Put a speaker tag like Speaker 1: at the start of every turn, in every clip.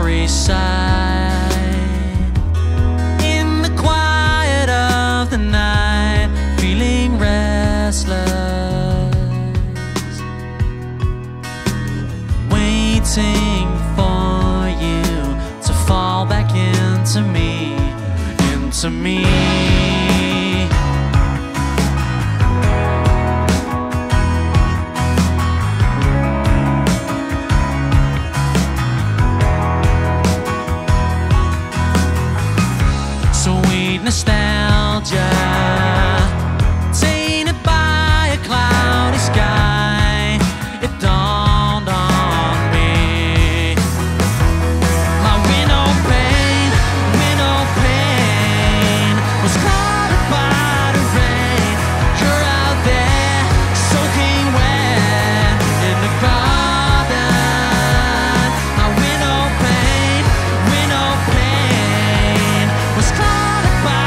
Speaker 1: countryside, in the quiet of the night, feeling restless, waiting for you to fall back into me, into me. Nostalgia, tainted by a cloudy sky, it dawned on me. My windowpane was clouded by the rain. You're out there soaking wet in the garden. My windowpane was clouded by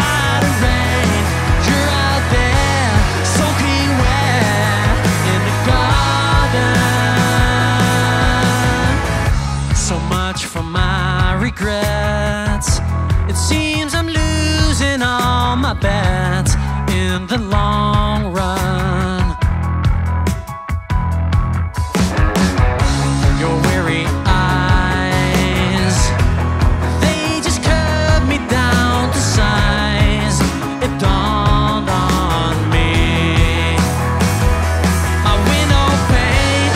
Speaker 1: for my regrets. It seems I'm losing all my bets in the long run. Your weary eyes, they just cut me down to size. It dawned on me. My windowpane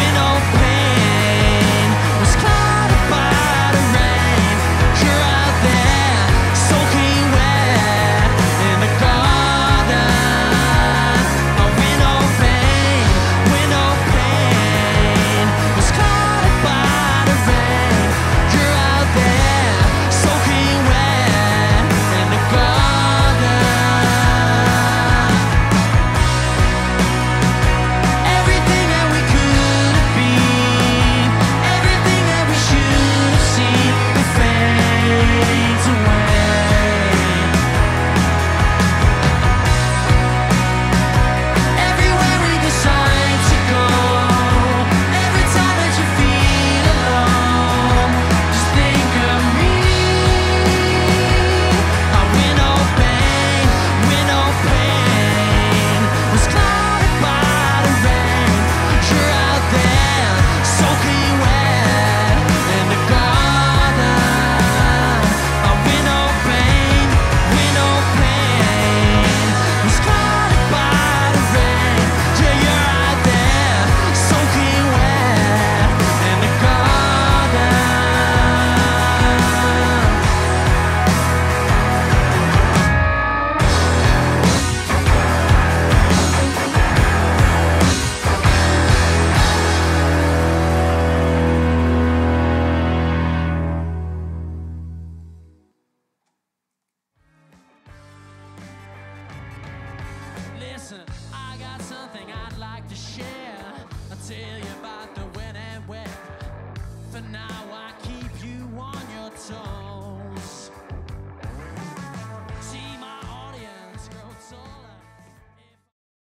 Speaker 1: was clouded by the rain. You're out there soaking wet in the garden. My windowpane was clouded by the rain. You're out there soaking wet in the garden. Everything that we could have been, everything that we should have seen, it fades away. Everywhere we decide to go, every time that you feel alone, just think of me. My windowpane was clouded by the rain. You're out there soaking wet in the garden. My windowpane was clouded by the rain. Yeah, you're out there soaking wet in the garden. Listen, I got something I'd like to share. I tell